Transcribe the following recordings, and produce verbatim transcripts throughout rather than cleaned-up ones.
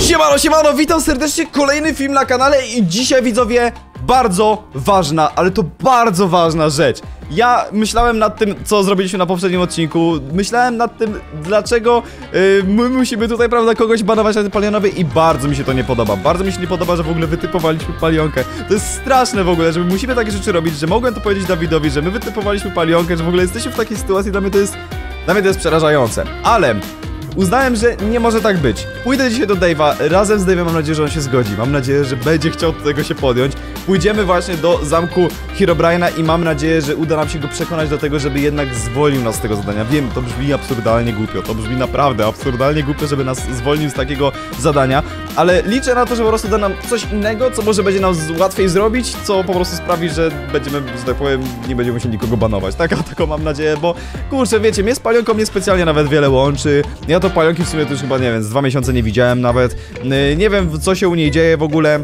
Siemano, siemano, witam serdecznie, kolejny film na kanale i dzisiaj, widzowie, bardzo ważna, ale to bardzo ważna rzecz. Ja myślałem nad tym, co zrobiliśmy na poprzednim odcinku. Myślałem nad tym, dlaczego yy, my musimy tutaj, prawda, kogoś banować na tym palionowie i bardzo mi się to nie podoba. Bardzo mi się nie podoba, że w ogóle wytypowaliśmy palionkę. To jest straszne w ogóle, że my musimy takie rzeczy robić, że mogłem to powiedzieć Dawidowi, że my wytypowaliśmy palionkę, że w ogóle jesteśmy w takiej sytuacji. Dla mnie to jest, dla mnie to jest przerażające. Ale uznałem, że nie może tak być. Pójdę dzisiaj do Dave'a, razem z Dave'em, mam nadzieję, że on się zgodzi. Mam nadzieję, że będzie chciał do tego się podjąć. Pójdziemy właśnie do zamku Herobrine'a i mam nadzieję, że uda nam się go przekonać do tego, żeby jednak zwolnił nas z tego zadania. Wiem, to brzmi absurdalnie głupio, to brzmi naprawdę absurdalnie głupio, żeby nas zwolnił z takiego zadania, ale liczę na to, że po prostu da nam coś innego, co może będzie nam łatwiej zrobić, co po prostu sprawi, że będziemy, że tak powiem, nie będziemy musieli nikogo banować. Taką, taką mam nadzieję, bo kurczę, wiecie, mnie z palionką niespecjalnie nawet wiele łączy. Ja to palionki w sumie to już chyba, nie wiem, z dwa miesiące nie widziałem nawet. Nie wiem, co się u niej dzieje w ogóle.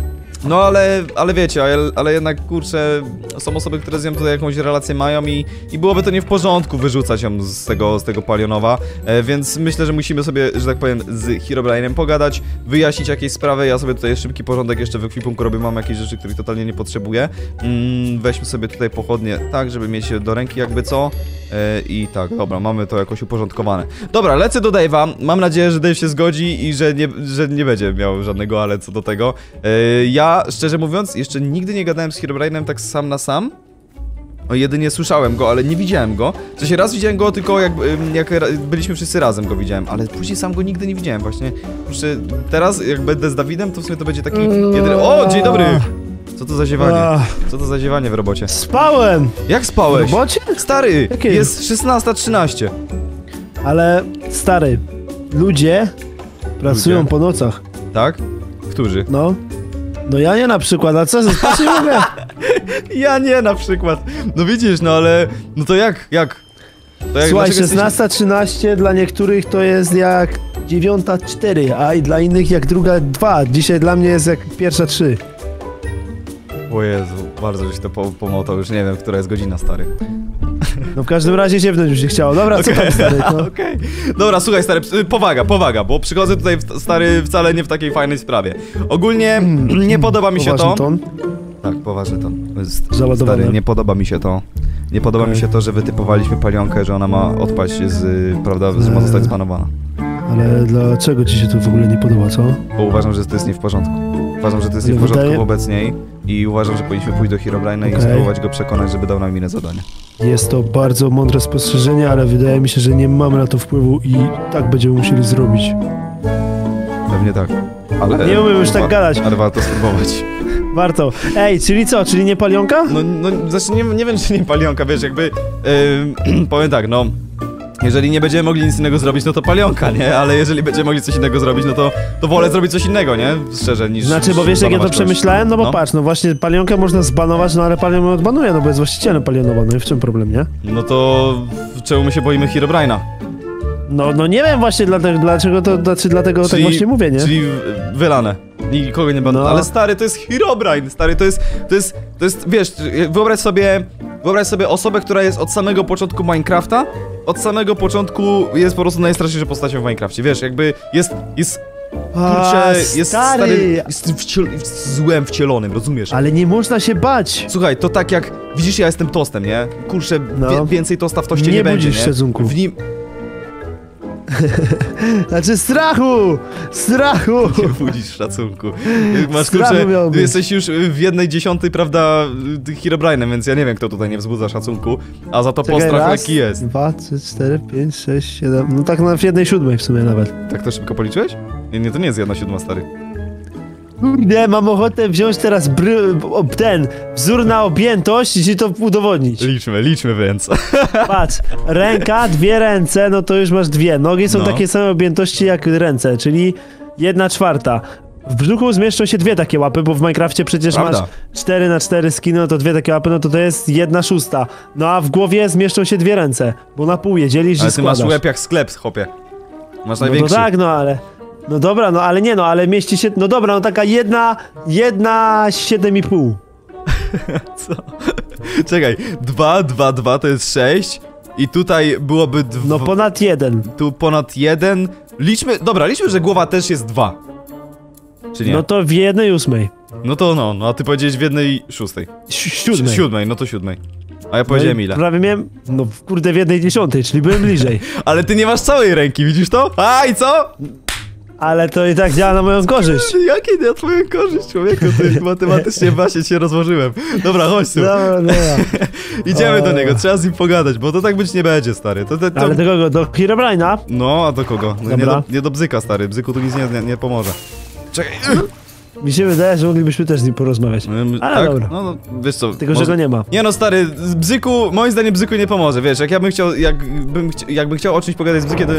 No ale, ale wiecie, ale, ale jednak, kurczę, są osoby, które z nią tutaj jakąś relację mają i, i byłoby to nie w porządku wyrzucać ją z tego, z tego palionowa, e, więc myślę, że musimy sobie, że tak powiem, z Herobrine'em pogadać, wyjaśnić jakieś sprawy. Ja sobie tutaj szybki porządek jeszcze w ekwipunku robię, mam jakieś rzeczy, których totalnie nie potrzebuję. Mm, weźmy sobie tutaj pochodnie tak, żeby mieć do ręki jakby co. E, I tak, dobra, mamy to jakoś uporządkowane. Dobra, lecę do Dave'a, mam nadzieję, że Dave się zgodzi i że nie, że nie będzie miał żadnego ale co do tego. E, ja szczerze mówiąc, jeszcze nigdy nie gadałem z Herobrine'em tak sam na sam. O, jedynie słyszałem go, ale nie widziałem go. W sensie raz widziałem go tylko jak, jak byliśmy wszyscy razem go widziałem, ale później sam go nigdy nie widziałem właśnie. Muszę, teraz jak będę z Dawidem, to w sumie to będzie taki jedyny... O, dzień dobry! Co to za ziewanie? Co to za ziewanie w robocie? Spałem! Jak spałeś? W robocie? Stary, Jakie? Jest szesnasta trzynaście. Ale, stary, ludzie pracują Ludzie? po nocach. Tak? Którzy? No. No ja nie na przykład, a co, spać nie mogę? Ja nie na przykład. No widzisz, no ale... No to jak? Jak? To jak Słuchaj, jesteś... szesnasta trzynaście dla niektórych to jest jak dziewiąta cztery, a i dla innych jak druga dwa. Dzisiaj dla mnie jest jak pierwsza trzy. O Jezu, bardzo żeś to po pomotał, już nie wiem, która jest godzina, stary. No w każdym razie ziewnąć już się chciało. Dobra, okay. co tam, stary? No. Okej. Okay. Dobra, słuchaj, stary, powaga, powaga, bo przychodzę tutaj, stary, wcale nie w takiej fajnej sprawie. Ogólnie nie podoba mi się Poważny to. ton? Tak, poważny ton. Jest, Załadowane. stary, nie podoba mi się to. Nie podoba Okay. mi się to, że wytypowaliśmy palionkę, że ona ma odpaść z, prawda, że ma zostać zbanowana. Ale dlaczego ci się to w ogóle nie podoba, co? Bo uważam, że to jest nie w porządku. Uważam, że to jest Ale nie w porządku wydaje... wobec niej i uważam, że powinniśmy pójść do Herobrine'a Okay. i spróbować go przekonać, żeby dał nam inne zadanie. Jest to bardzo mądre spostrzeżenie, ale wydaje mi się, że nie mamy na to wpływu i tak będziemy musieli zrobić. Pewnie tak. Ale... Nie umiem już tak gadać. Ale warto spróbować. Warto. Ej, czyli co? Czyli nie palionka? No, no znaczy nie, nie wiem, czy nie palionka, wiesz, jakby... Yy, powiem tak, no... Jeżeli nie będziemy mogli nic innego zrobić, no to palionka, nie? Ale jeżeli będziemy mogli coś innego zrobić, no to, to wolę zrobić coś innego, nie? Szczerze, niż... Znaczy, bo wiesz, jak ja to przemyślałem? No bo no. patrz, no właśnie palionkę można zbanować, no ale palion odbanuje, no bo jest właścicielem palionowa, no i w czym problem, nie? No to... czemu my się boimy Herobrine'a? No, no nie wiem właśnie dlatego, dlaczego to, znaczy dlatego Czyli, tak właśnie mówię, nie? Czyli wylane. Nikogo nie będą. No. Ale stary, to jest Herobrine, stary, to jest, to jest, to jest, wiesz, wyobraź sobie, wyobraź sobie osobę, która jest od samego początku Minecrafta, od samego początku jest po prostu najstraszniejszą postacią w Minecrafcie, wiesz, jakby jest, jest, kurczę, jest stary, jest wciel złem wcielonym, rozumiesz? Ale nie można się bać! Słuchaj, to tak jak, widzisz, ja jestem tostem, nie? Kurczę, No. wie, więcej tosta w toście nie, Nie będzie, budzisz nie? szacunku. W nim... Znaczy strachu! Strachu! Nie budzisz szacunku. Masz, Strachu kurczę, miał być. jesteś już w jednej dziesiątej, prawda, Herobrine'em, więc ja nie wiem, kto tutaj nie wzbudza szacunku, a za to Czekaj, postrach raz, lekki jest. dwa, trzy, cztery, pięć, sześć, siedem, no tak na w jednej siódmej w sumie nawet. Tak to szybko policzyłeś? Nie, nie, to nie jest jedna siódma, stary. Kurde, mam ochotę wziąć teraz bry, o, ten wzór na objętość i ci to udowodnić. Liczmy, liczmy więc. Patrz, ręka, dwie ręce, no to już masz dwie. Nogi są No. takie same objętości jak ręce, czyli jedna czwarta. W brzuchu zmieszczą się dwie takie łapy, bo w Minecrafcie przecież Prawda. masz cztery na cztery skiny, no to dwie takie łapy, no to to jest jedna szósta. No a w głowie zmieszczą się dwie ręce, bo na pół je dzielisz Ale i ty składasz. masz łeb jak sklep, chłopie. Masz No największy. to tak, no ale... No dobra, no ale nie no, ale mieści się... No dobra, no taka jedna... Jedna... Siedem i pół. Co? Czekaj, dwa, dwa, dwa to jest sześć i tutaj byłoby dwa... No ponad jeden. Tu ponad jeden. Liczmy, dobra, liczmy, że głowa też jest dwa. Czy nie? No to w jednej ósmej. No to no, no a ty powiedziałeś w jednej szóstej. Si- Siódmej. Siódmej, no to siódmej. A ja powiedziałem ile? Prawie miałem, no kurde, w jednej dziesiątej, czyli byłem bliżej. Ale ty nie masz całej ręki, widzisz to? A i co? Ale to i tak działa na moją korzyść. Jakie na twoją korzyść, człowieku? Ty matematycznie właśnie cię rozłożyłem. Dobra, chodź tu. Dobra, dobra. Idziemy do O. niego, trzeba z nim pogadać, bo to tak być nie będzie, stary. To, to, to... Ale do kogo? Do Herobrine'a? No, a do kogo? No, nie, Dobra. do, nie do bzyka, stary. Bzyku tu nic nie, nie, nie pomoże. Czekaj. Mi się wydaje, że moglibyśmy też z nim porozmawiać. Ym, Ale tak? dobra. No, no, wiesz co. Tylko, że go nie ma. Nie no, stary, z Bzyku, moim zdaniem Bzyku nie pomoże, wiesz, jak ja bym chciał, jakbym, chci... jakbym chciał o czymś pogadać z Bzykiem, to...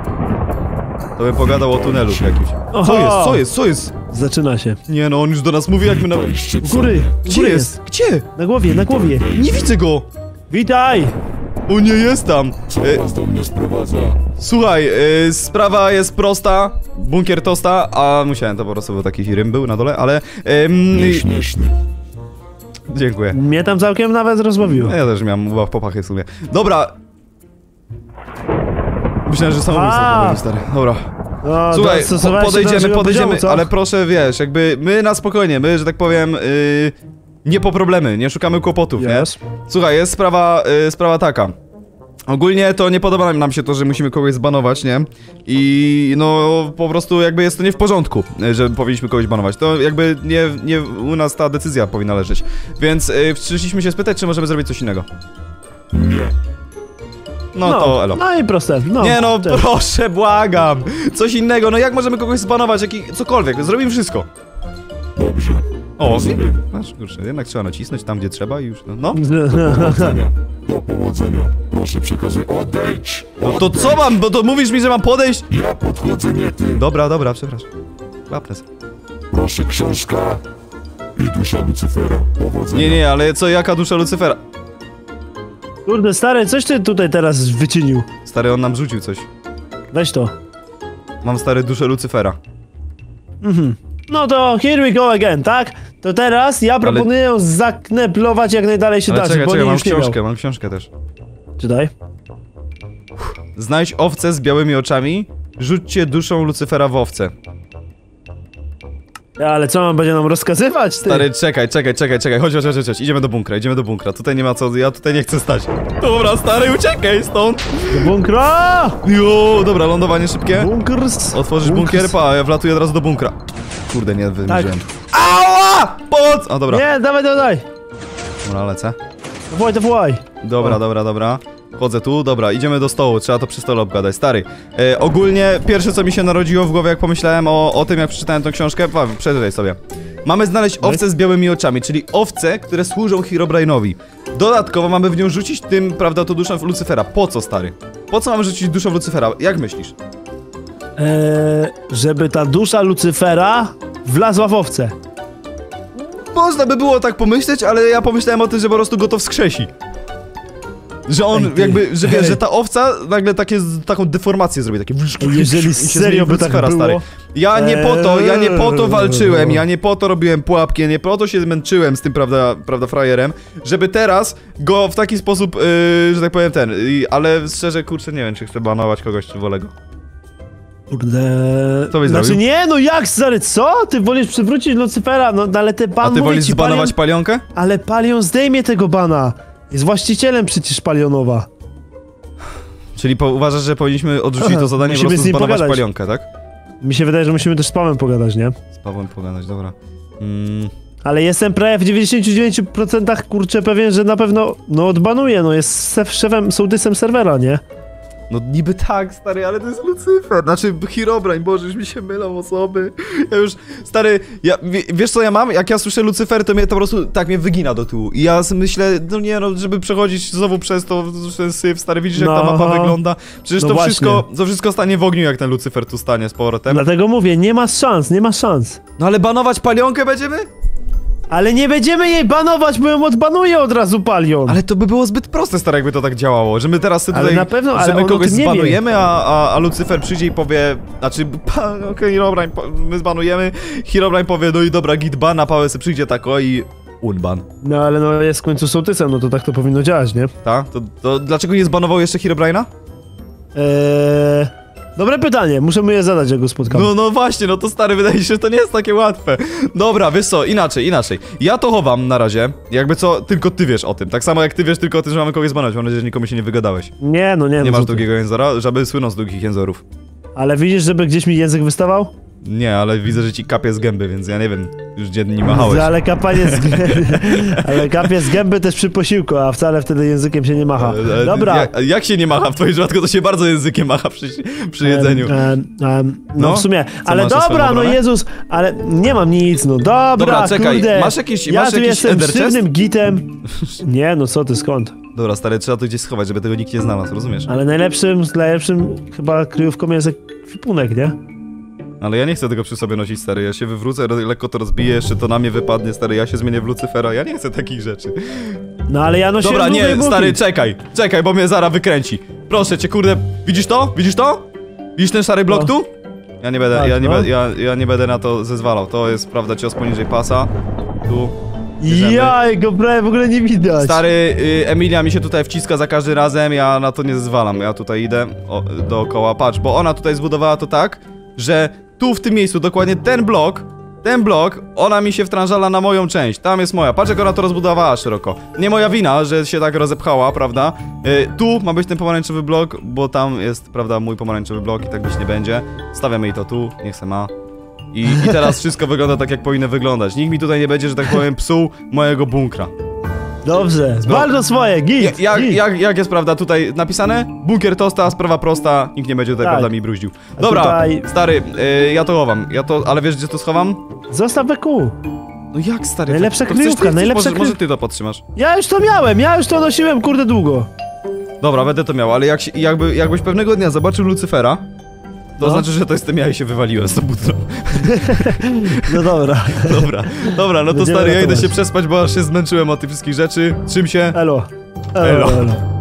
To bym pogadał o tunelu jakimś. Oho! Co jest, co jest, co jest? Zaczyna się. Nie no, on już do nas mówi, jak my na... U góry, u Gdzie góry jest? Gdzie? Na głowie, na głowie. Nie widzę go! Witaj! O nie, jest tam! E, do mnie sprowadza. słuchaj, e, sprawa jest prosta, bunkier tosta, a musiałem, to po prostu był taki rym był na dole, ale... em, Nieśmieszny. dziękuję. Mnie tam całkiem nawet rozbawiło. Ja też miałem ubaw popachy w sumie. Dobra! Myślałem, że samobójstwo A! popełnił, stary. Dobra. No, Słuchaj, po, dostosowałeś się do podejdziemy, naszego podejdziemy, poziomu, co? ale proszę, wiesz, jakby my na spokojnie, my, że tak powiem, yy, nie po problemy, nie szukamy kłopotów, Yes. nie? Słuchaj, jest sprawa, yy, sprawa taka. Ogólnie to nie podoba nam się to, że musimy kogoś zbanować, nie? I no po prostu jakby jest to nie w porządku, y, że powinniśmy kogoś banować. To jakby nie, nie u nas ta decyzja powinna leżeć. Więc yy, przyszliśmy się spytać, czy możemy zrobić coś innego. Nie. No, to elo. No i proste. No, Nie no, cześć. proszę, błagam! Coś innego, no jak możemy kogoś zbanować, jaki, cokolwiek, zrobimy wszystko. Dobrze. O, masz, kurczę, jednak trzeba nacisnąć tam, gdzie trzeba i już, no. no. Powodzenia. Do powodzenia. Proszę przekazuj. Odejdź. No to co mam, bo to mówisz mi, że mam podejść? Ja podchodzę, nie ty. Dobra, dobra, przepraszam. Łapnes. Proszę książka i dusza Lucyfera. Powodzenia. Nie, nie, ale co, jaka dusza Lucyfera? Kurde, stary, coś ty tutaj teraz wyczynił. Stary, on nam rzucił coś. Weź to. Mam stary duszę Lucyfera. Mhm. No to here we go again, tak? To teraz ja proponuję ją zakneplować jak najdalej się Ale da, czekaj, bo czekaj, nie mam już nie miał. książkę, mam książkę też. Czytaj. Znajdź owcę z białymi oczami, rzućcie duszą Lucyfera w owcę. Ale co, on będzie nam rozkazywać, ty? Stary, czekaj, czekaj, czekaj, czekaj, chodź, chodź, chodź, chodź, idziemy do bunkra, idziemy do bunkra, tutaj nie ma co, ja tutaj nie chcę stać. Dobra, stary, uciekaj stąd! Do bunkra! Jo, dobra, lądowanie szybkie. Bunkers! Otworzysz bunkier, pa, ja wlatuję od razu do bunkra. Kurde, nie wymierzyłem. Tak. Ała! Pomoc! A, dobra, Nie, dawaj, dawaj! dobra, lecę. Dawaj, dawaj! Dobra, O. dobra, dobra. Chodzę tu, dobra, idziemy do stołu, trzeba to przy stole obgadać. Stary, e, ogólnie pierwsze co mi się narodziło w głowie, jak pomyślałem o, o tym, jak przeczytałem tą książkę, pa, przeczytaj sobie. Mamy znaleźć owce z białymi oczami, czyli owce, które służą Herobrine'owi. Dodatkowo mamy w nią rzucić tym, prawda, to duszę w Lucyfera. Po co, stary? Po co mamy rzucić duszę w Lucyfera? Jak myślisz? Eee, żeby ta dusza Lucyfera wlazła w owce. Można by było tak pomyśleć, ale ja pomyślałem o tym, że po prostu go to wskrzesi. Że on Ej, ty. jakby, że wiesz, Ej. że ta owca nagle takie, taką deformację zrobi, takie... Jeżeli i się serio zmieni w by tak Lucyfera, było? stary. Ja nie po to, ja nie po to Eee. walczyłem, ja nie po to robiłem pułapki, ja nie po to się zmęczyłem z tym, prawda, prawda, frajerem, żeby teraz go w taki sposób, yy, że tak powiem, ten, yy, ale szczerze, kurczę, nie wiem, czy chcę banować kogoś, czy wolę go. Kurde... Co byś Znaczy zrobił? nie, no jak, stary, co? Ty wolisz przywrócić Lucyfera, no ale te ban A ty mówi wolisz ci, zbanować Palion, palionkę? ale Palion zdejmie tego bana. Jest właścicielem przecież Palionowa. Czyli po, uważasz, że powinniśmy odrzucić to zadanie i po Musimy prostu z nim zbanować pogadać. palionkę, tak? Mi się wydaje, że musimy też z Pawłem pogadać, nie? Z Pawłem pogadać, dobra. Mm. Ale jestem prawie w dziewięćdziesięciu dziewięciu procentach kurczę pewien, że na pewno, no odbanuje, no jest szef, szefem, sołtysem serwera, nie? No niby tak, stary, ale to jest Lucyfer, znaczy Herobrine, boże, już mi się mylą osoby. Ja już, stary, ja, wie, wiesz co ja mam? Jak ja słyszę Lucyfer, to mnie to po prostu tak mnie wygina do tyłu. I ja sobie myślę, no nie no, żeby przechodzić znowu przez to, ten syf, stary, widzisz jak ta No. mapa wygląda? Przecież No to właśnie. wszystko, to wszystko stanie w ogniu, jak ten Lucyfer tu stanie z powrotem. Dlatego mówię, nie ma szans, nie ma szans. No ale banować palionkę będziemy? Ale nie będziemy jej banować, bo ją odbanuje od razu Palion. Ale to by było zbyt proste, stary, jakby to tak działało, że my teraz sobie Ale tutaj, na pewno, ale że my on o kogoś tym nie wie. zbanujemy, a, a, a Lucyfer przyjdzie i powie, znaczy, pa, okej, okay, Herobrine, po- my zbanujemy, Herobrine powie, no i dobra, git ban, a Paweł sobie przyjdzie tak, o i unban, No ale no jest w końcu sołtysem, no to tak to powinno działać, nie? tak? To, to dlaczego nie zbanował jeszcze Herobrine'a? Eee, Dobre pytanie, muszę mu je zadać, jak go spotkam. No, no właśnie, no to stary, wydaje się, że to nie jest takie łatwe. Dobra, wiesz co, inaczej, inaczej. Ja to chowam na razie, jakby co, tylko ty wiesz o tym. Tak samo jak ty wiesz tylko o tym, że mamy kogoś zbanować. Mam nadzieję, że nikomu się nie wygadałeś. Nie, no nie. Nie no, masz co ty. długiego języka? Żaby słyną z długich jęzorów. Ale widzisz, żeby gdzieś mi język wystawał? Nie, ale widzę, że ci kapie z gęby, więc ja nie wiem, już gdzie nie machałeś. Ale kapanie z gęby, ale kapie z gęby też przy posiłku, a wcale wtedy językiem się nie macha. E, e, Dobra. Jak, jak się nie macha? W twoim przypadku to się bardzo językiem macha przy, przy jedzeniu. Em, em, em, no, No? w sumie, Co ale masz na swoją dobra, no obronę? Jezus, ale nie mam nic, no dobra, Dobra, czekaj, kurde. masz jakiś- ja masz tu jakiś jestem ender chest? sztywnym gitem. Nie, no co ty, skąd? Dobra, stary, trzeba to gdzieś schować, żeby tego nikt nie znalazł, rozumiesz? Ale najlepszym, najlepszym chyba kryjówką jest kwipunek, nie? Ale ja nie chcę tego przy sobie nosić, stary, ja się wywrócę, ro- lekko to rozbiję, jeszcze to na mnie wypadnie, stary, ja się zmienię w Lucyfera, ja nie chcę takich rzeczy. No ale ja nosiłem Dobra, długie nie, buki. stary, czekaj, czekaj, bo mnie Zara wykręci. Proszę cię, kurde, widzisz to? Widzisz to? Widzisz ten szary blok No. tu? Ja nie będę, Tak, ja nie, no. be, ja, ja nie będę na to zezwalał, to jest, prawda, cios poniżej pasa. Tu. bierzemy. Jaj, go prawie w ogóle nie widać. Stary, y, Emilia mi się tutaj wciska za każdym razem, ja na to nie zezwalam, ja tutaj idę o, dookoła, patrz, bo ona tutaj zbudowała to tak, że tu w tym miejscu, dokładnie ten blok, ten blok, ona mi się wtrążala na moją część, tam jest moja, patrz jak ona to rozbudowała szeroko. Nie moja wina, że się tak rozepchała, prawda? Y, tu ma być ten pomarańczowy blok, bo tam jest, prawda, mój pomarańczowy blok i tak być nie będzie. Stawiamy jej to tu, niech se ma. I, I teraz wszystko wygląda tak, jak powinno wyglądać. Nikt mi tutaj nie będzie, że tak powiem, psuł mojego bunkra. Dobrze, bardzo swoje, git, Jak, jak, git. jak, jak jest, prawda, tutaj napisane? Bunkier tosta, sprawa prosta, nikt nie będzie tutaj, Tak. prawda, mi bruździł. A Dobra, tutaj- stary, y, ja to chowam, ja to, ale wiesz, gdzie to schowam? Zostaw B Q. No jak, stary? Najlepsza to chcesz, kryjówka, ty chcesz, najlepsza może, może kryj- ty to podtrzymasz. Ja już to miałem, ja już to nosiłem, kurde, długo. Dobra, będę to miał, ale jak się, jakby, jakbyś pewnego dnia zobaczył Lucyfera, to No. znaczy, że to jestem ja i się wywaliłem z tą butrą. No dobra. Dobra, dobra, no to Będziemy stary, ja idę ratować. się przespać, bo aż się zmęczyłem od tych wszystkich rzeczy. Trzym się. Elo. Elo. Elo. Elo.